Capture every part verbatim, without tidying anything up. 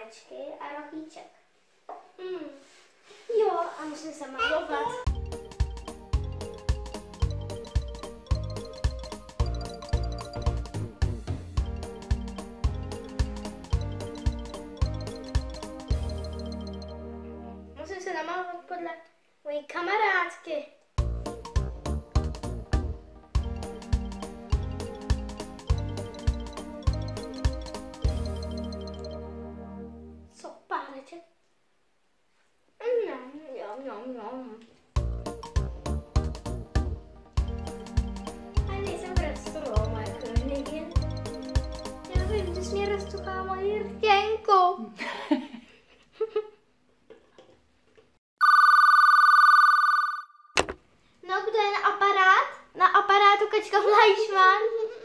pálečky a rohlíček. Hmm. Jo, a musím se malovat. Musím se namalovat podle mojí kamarádky. Co, páleček? Mňam, mňam, mňam, mňam. A nejsem roztuchla, moje königin. Já vím, že jsi mě roztuchla moji rtěnku. No, kdo je na aparát? Na aparátu Kačka Flajšman.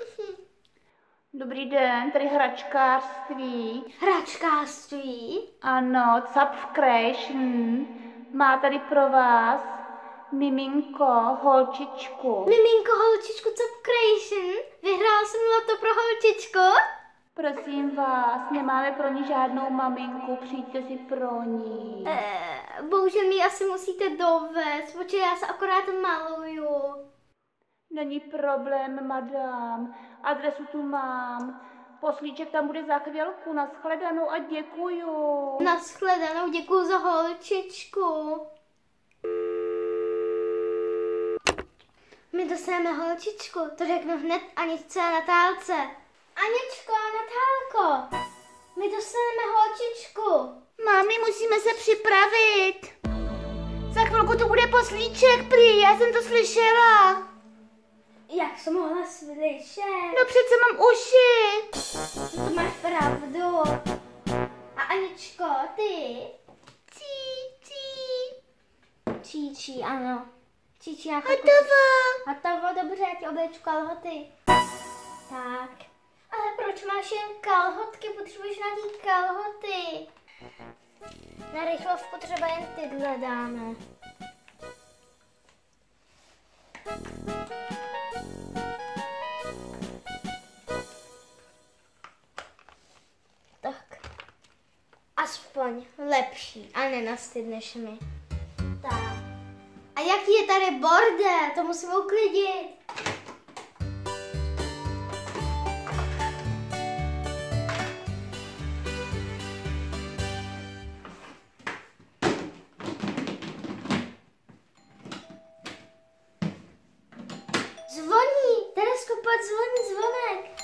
Dobrý den, tady hračkářství. Hračkářství? Ano, Cap Creation má tady pro vás miminko, holčičku. Miminko, holčičku, Cap Creation? Vyhrál jsem loto pro holčičku? Prosím vás, nemáme pro ní žádnou maminku, přijďte si pro ní. Eh, bohužel mi asi musíte dovést, protože já se akorát maluju. Není problém, madam. Adresu tu mám. Poslíček tam bude za chvilku. Nashledanou a děkuju. Nashledanou, děkuju za holčičku. My dostaneme holčičku, to řeknu hned Aničce a Natálce. Aničko a Natálko, my dostaneme holčičku. Mami, musíme se připravit. Za chvilku tu bude poslíček, prý, já jsem to slyšela. Jak jsem mohla slyšet? No přece mám uši. To máš pravdu. A Aničko, ty? Cí, cí. Číčí, ano. Číčí, já Hotovo. Hotovo, dobře, já ti obleču kalhoty. Tak. Ale proč máš jen kalhotky? Potřebuješ nějaký kalhoty. Na rychlovku třeba jen tyhle dáme. Tak. Aspoň lepší a nenastydneš mi. Tak. A jaký je tady bordel? To musím uklidit. Zvoní! Teleskopat zvoní zvonek.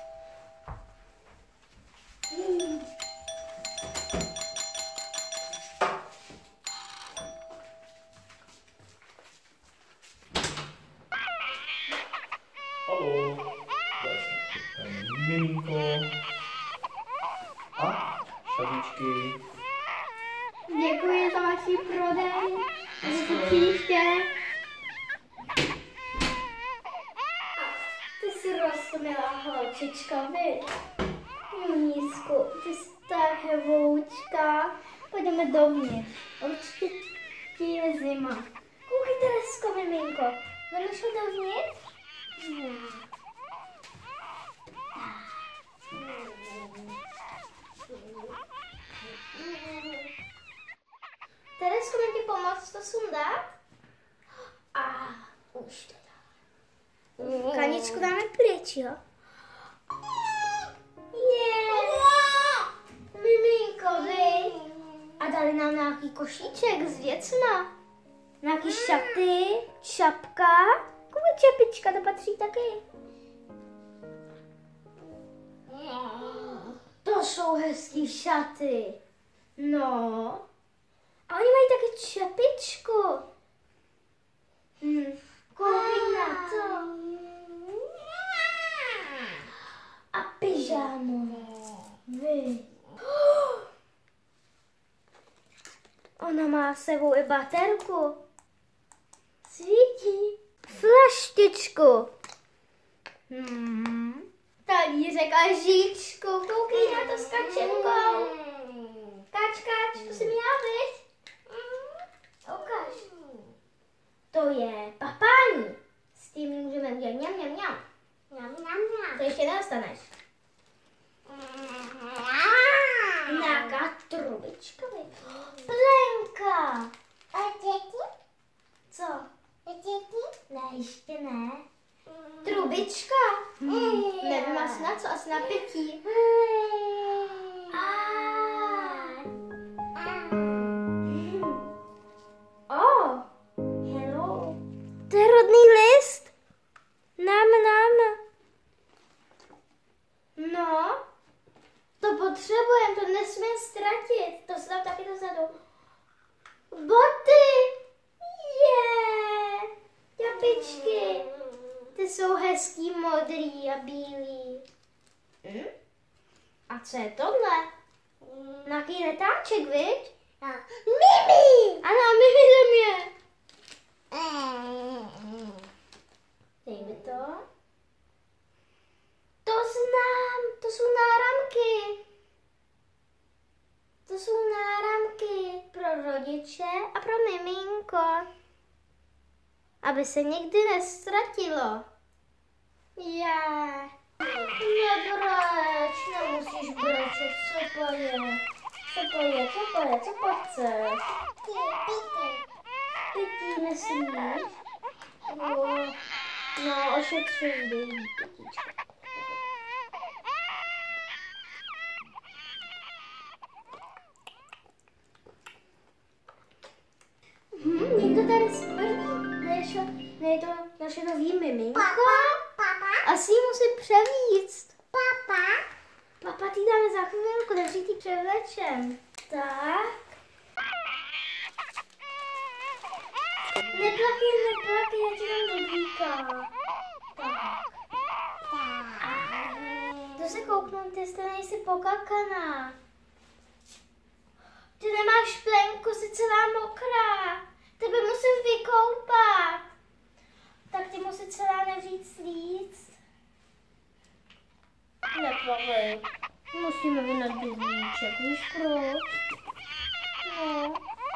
Hmm. Hallo, daar is een miminko. A šabičky. Děkuji za vaši prodej. Zase příště. Ty jsi roztomilá holčička, viď? Nízku, ty jsi ta hevoučka. Půjdeme dovnitř. Určitě je zima. Koukej, Teresko, miminko. Jdeš ho dovnitř? Hmm. Teresko, mám ti pomoct to sundat? A už to dá. Kaničku dáme pryč, jo? Yeah. Miminko, vy. A dali nám nějaký košíček s věcma. Nějaký šaty, čapka. Kolik čepička, to patří taky. To jsou hezký šaty. No. A oni mají taky čepičku. Hm. Koukej na to. A pyžámu. Vy. Ona má s sebou i baterku. Svítí. Flaštičku. Hmm. Talířek a žíčku. Koukej na to s kačenkou. Kač, kač, to jsem já, viď? Ukaž. To je papání. S tím můžeme udělat mňam, mňam, mňam. Mňam, mňam, mňam. To ještě nedostaneš. Na kač. trubičkami. Plenka. A děti? Co? Děti? Ne, ještě ne. Trubička. Hmm. Nevím asi na co, asi na pití. Oh, hello. To je rodný list. Nám, nám. No, to potřebujeme, to nesmíme ztratit. To se tam taky dozadu. Boty. Je. Čapičky. Ty jsou hezký, modrý a bílý. Hm? A co je tohle? Nějaký letáček, viď? Mimi! Ano, Mimi země. Dej mi to. To znám, to jsou náramky. To jsou náramky pro rodiče a pro miminko. Aby se nikdy nestratilo. Je. Nebreč, nemusíš brečet, co to je? Co to je, co to je, co to chceš? Pití nesmíš? No, no ošetřuj, dej jí pitíčko. Hm, někdo tady smrdí. Než, ne, je to naše nový miminko. Asi ji musím převíct. Papa? Papa, ty dáme za chvilku, takže ty převlečem. Tak. Neplakej, neplakej, já ti dám dobrýka. Tak. To se kouknu, ty jste nejsi pokakaná. Ty nemáš plenku, jsi celá mokrá. Tebe musím vykoupat. Tak ty musí celá nevřít slíc. Neplavej. Musíme vynat bydlíček, víš proč? No.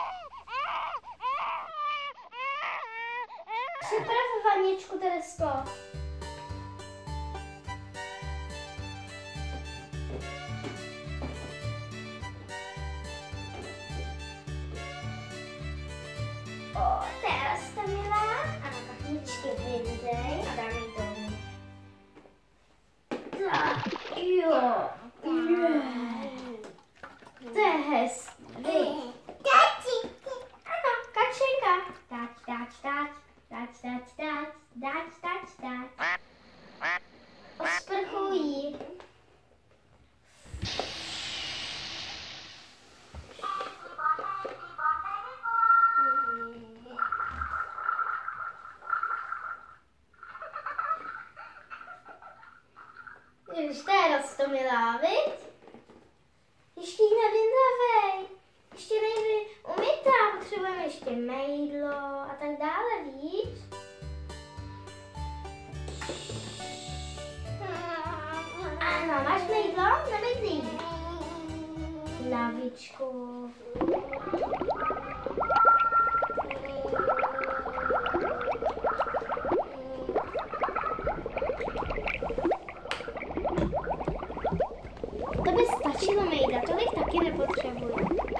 Připrav vaničku, Teresko. O, teraz to milá. A na kachničky vyndej a dáme jí dolů. Tak, jo. To je hezký. Tati! Ano, kačenka. Tač, tač, tač, tač, tač, tač, tač, tač, tač. Osprchují. Už to je roztomilá, viď? Ještě ji nevyndavej. Ještě nejde umytá, potřebujeme ještě mejdlo a tak dále, víš? Ano, máš mejdlo? Nemejdli. Lavičku. To by stačilo mejda, tolik taky nepotřebuji.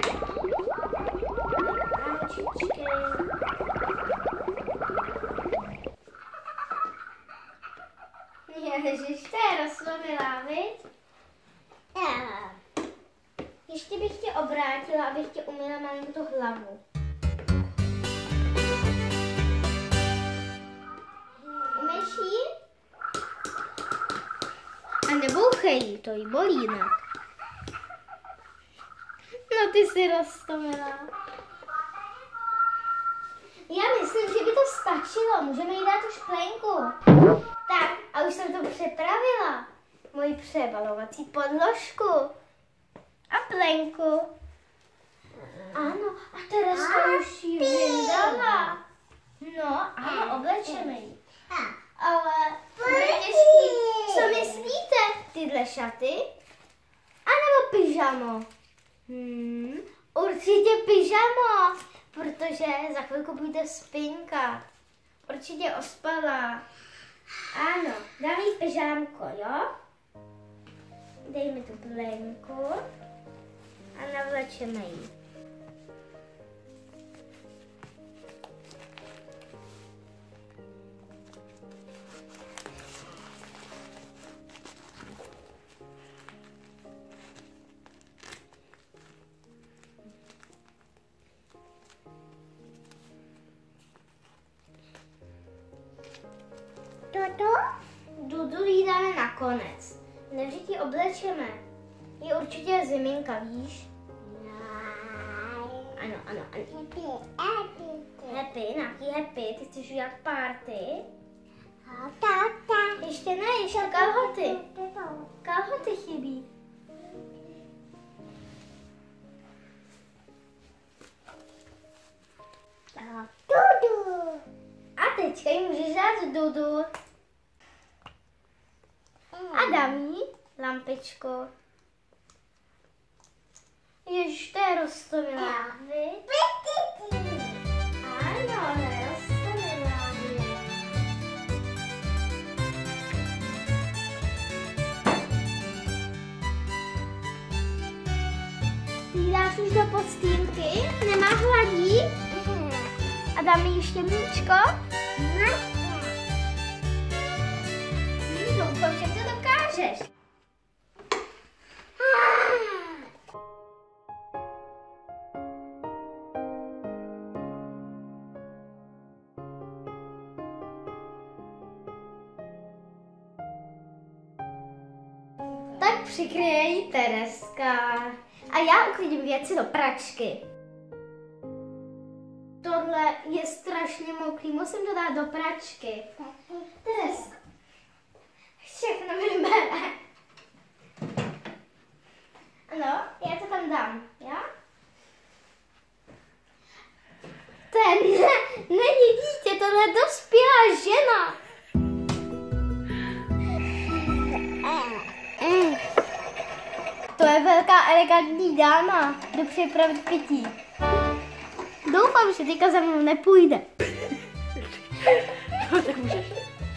Ručičky. Ježiš, to je rozlomilá, viď? Ještě bych tě obrátila, abych tě umyla malinko tu hlavu. Umyš jí? A nebouchej jí, to jí bolí jinak. No ty jsi roztomilá. Já myslím, že by to stačilo. Můžeme jí dát už plenku. Tak, a už jsem to připravila. Moji přebalovací podložku. A plenku. Ano, a Tereska už ji vyndala. No, ano, oblečeme ji. Ale bude těžký. Co myslíte? Tyhle šaty? A nebo pyžamo? Hmm, určitě pyžamo, protože za chvilku bude spinkat. Určitě ospala. Ano, dám jí pyžámko, jo? Dej mi tu plenku. a navlečeme ji. Dudu? Dudu jí dáme nakonec. Nejdřív ji oblečeme. Je určitě ziminka, víš? Ano, ano, ano. Happy, happy. Happy, nějaký happy, ty chceš udělat party? Tata. Ještě ne, ještě kalhoty. Kalhoty chybí. Dudu. A teďka jí můžeš dát Dudu. A dám jí lampičko. Ježiš, to je roztomilá, viď? Ano, to je roztomilá, viď? Ty ji dáš už do podstýlky, nemá hladí? A dáme jí ještě mlíčko? Hmm, doufám, že to dokážeš. Tak přikryje jí Tereska. A já uklidím věci do pračky. Tohle je strašně mokrý, musím to dát do pračky. Tereska. Všechno mi bere. Ano, já to tam dám, já? Ten není dítě, tohle je dospělá žena. To je velká elegantní dáma. Jdu připravit pití. Doufám, že teďka za mnou nepůjde. No, tak můžeš.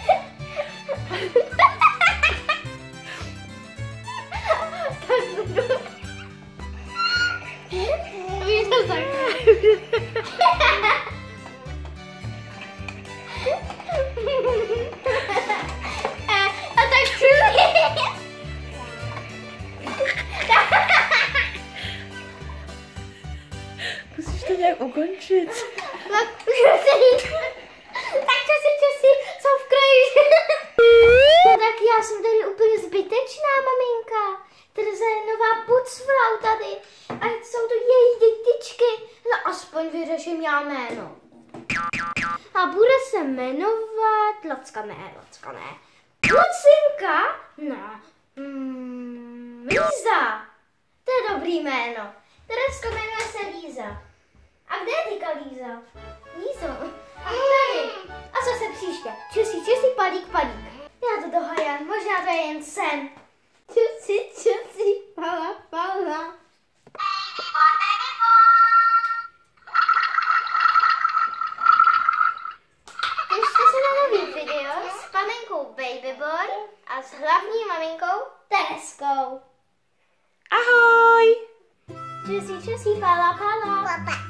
Víš to tak. A tak čuji. Musíš to nějak ukončit. Tak časy, časy, jsou v kraji. No tak já jsem tady úplně zbytečná, maminka. Tereza je nová pucfrau tady. A jsou to její dětičky. No aspoň vyřeším já jméno. A bude se jmenovat... Lacka ne, Lacka ne. Lucinka? Ne. Hmm, Líza. To je dobrý jméno. Teresko, jmenuje se Líza. A kde je teďka Líza? Lízo. A tady. A zase příště. Čusí, čusí, padík, padík. Já to dohajám, možná to je jen sen. Čusí, čusí, pala, pala. Těšte se na nový video s maminkou Babyboy a s hlavní maminkou Tereskou. Ahoj! Čusí, čusí, pala, pala. Papa.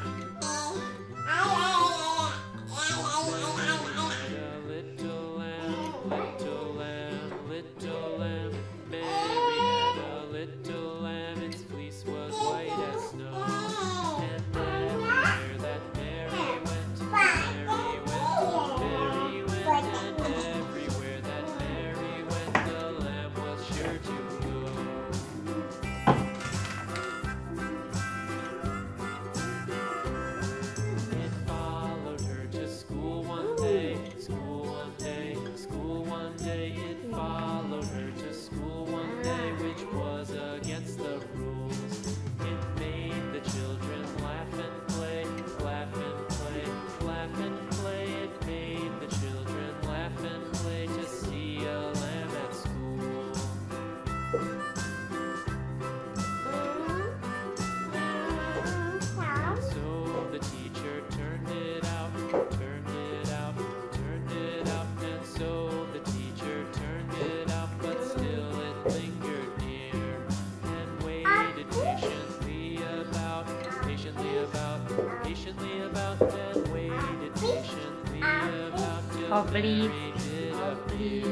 Oblík, oblík,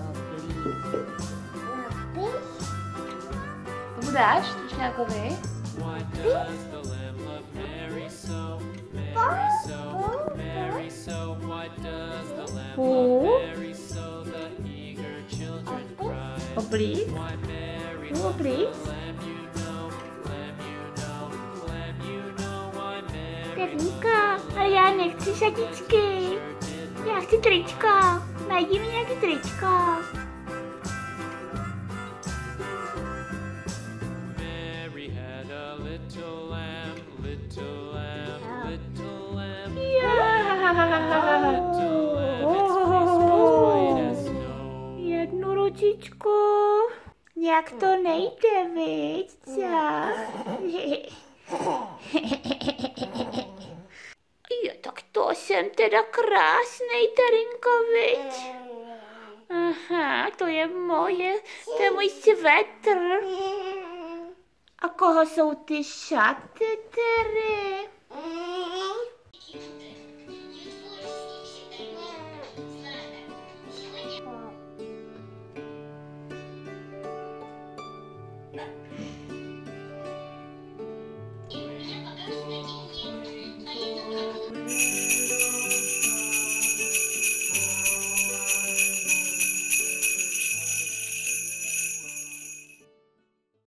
oblík. Komu dáš, Třešňákovi? Pů. Oblík. Pů, oblík. Pevníka, ale já nechci šatičky. Já chci trička. Najdi mi nějaký trička. Jednu ručičku. Nějak to nejde, viď? Jo, tak to jsem teda krásnej, Tarinko, viď? Aha, to je moje, to je můj svetr. A koho jsou ty šaty, Tery?